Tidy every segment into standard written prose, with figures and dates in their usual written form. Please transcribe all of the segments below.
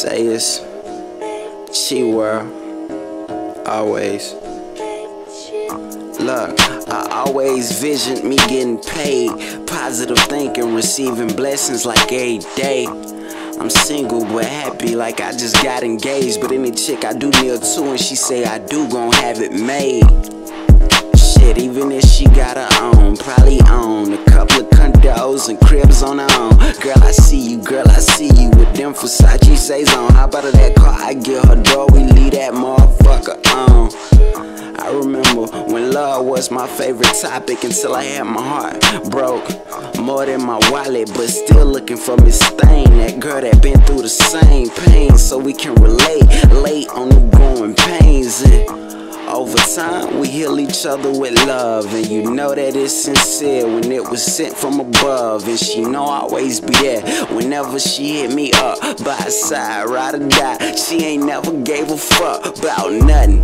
say it's Chi World, always. Look, I always visioned me getting paid, positive thinking, receiving blessings like every day. I'm single but happy like I just got engaged, but any chick I do near to and she say I do gon' have it made. Shit, even if she got her own, probably own a couple of condos and cribs on her own. Girl, I see you, with them Versace Says on. Hop out of that car, I get her door, we leave that motherfucker on. I remember when love was my favorite topic until I had my heart broke. More than my wallet, but still looking for Miss Thing, that girl that been through the same pain, so we can relate, late on the growing pains. And over time, we heal each other with love, and you know that it's sincere when it was sent from above. And she know I'll always be there whenever she hit me up, by her side, ride or die. She ain't never gave a fuck about nothing.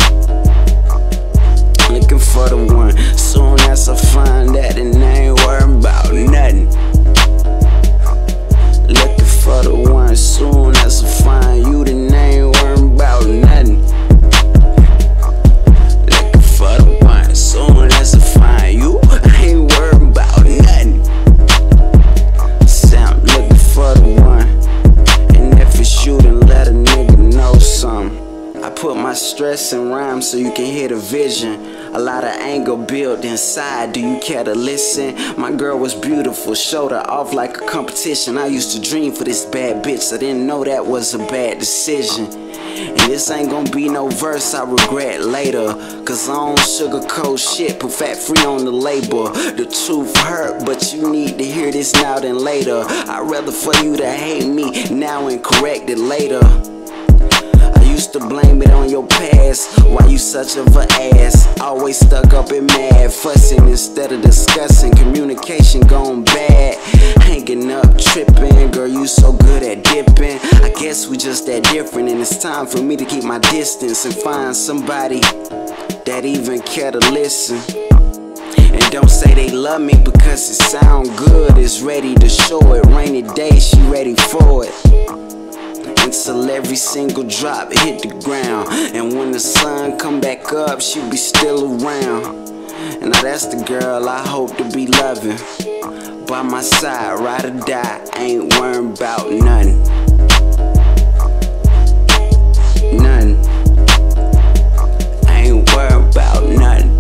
Looking for the one, soon as I find that, and I ain't worried about nothing. Looking for the one, soon as I find you, then I ain't worried about nothing. Looking for the one, soon as I find you, I ain't worried about nothing. Say I'm looking for the one, and if it's you, then let a nigga know something. I put my stress in rhymes so you can hear the vision. A lot of anger built inside, do you care to listen? My girl was beautiful, showed her off like a competition. I used to dream for this bad bitch, I didn't know that was a bad decision. And this ain't gonna be no verse I regret later, cause I don't sugarcoat shit, put fat free on the label. The truth hurt, but you need to hear this now than later. I'd rather for you to hate me now and correct it later. Used to blame it on your past, why you such of an ass? Always stuck up and mad, fussing instead of discussing. Communication gone bad, hanging up, tripping. Girl, you so good at dipping. I guess we just that different, and it's time for me to keep my distance and find somebody that even care to listen. And don't say they love me because it sound good, it's ready to show it. Rainy day, she ready for it, until every single drop hit the ground. And when the sun come back up, she'll be still around. And now that's the girl I hope to be loving, by my side, ride or die, ain't worried about nothing. Nothing. I ain't worried about nothing.